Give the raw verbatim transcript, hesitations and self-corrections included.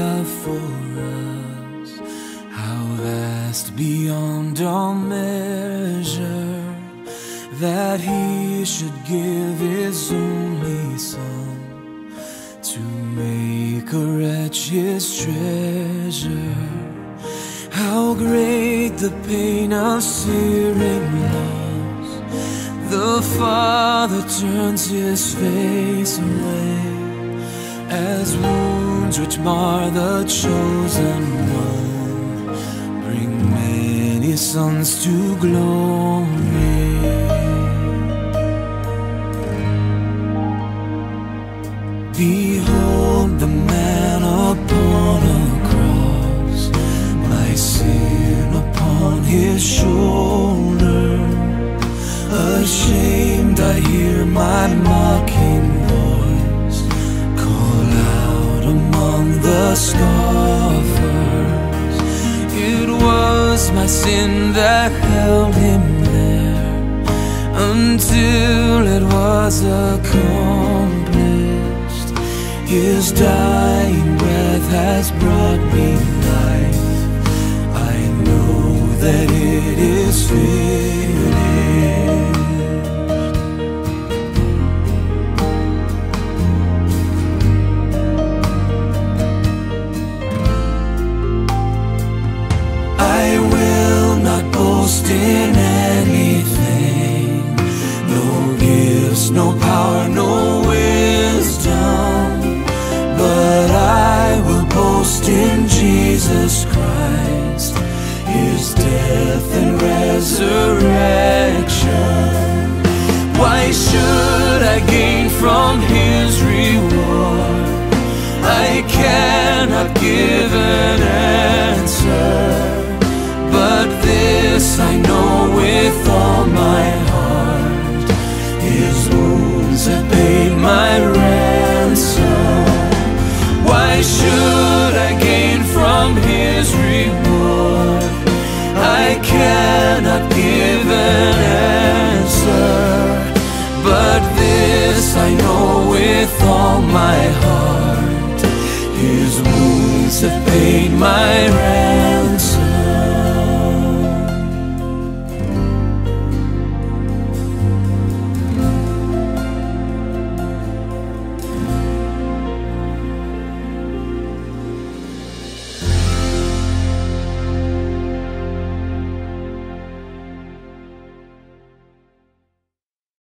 love for us, how vast beyond all measure, that He should give His only Son to make a wretch His treasure. How great the pain of searing loss! The Father turns His face away, as wounds which mar the chosen one bring many sons to glory. Behold the man upon a cross, my sin upon His shoulder. Ashamed I hear my mocking voice call out among the scoffers. It was my sin that held Him there until it was accomplished. His dying breath has brought me life. I know that it is finished. I will not boast in anything, no gifts, no power, no wisdom, but I will boast in Jesus Christ, His death and resurrection. Why should I gain from His reward? I cannot give an answer, but this I know with all my heart: His wounds have paid my ransom. Why should I gain from His reward? I cannot give an answer, but this I know with all my heart: His wounds have paid my ransom.